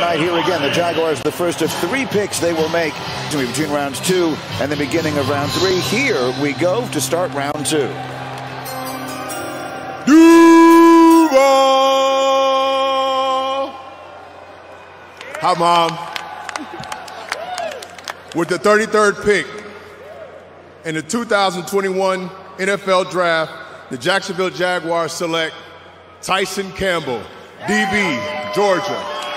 tonight. Here again, the Jaguars, the first of 3 picks they will make between rounds 2 and the beginning of round 3. Here we go to start round 2. Duval! Hi, Mom. With the 33rd pick in the 2021 NFL Draft, the Jacksonville Jaguars select Tyson Campbell, DB, Georgia.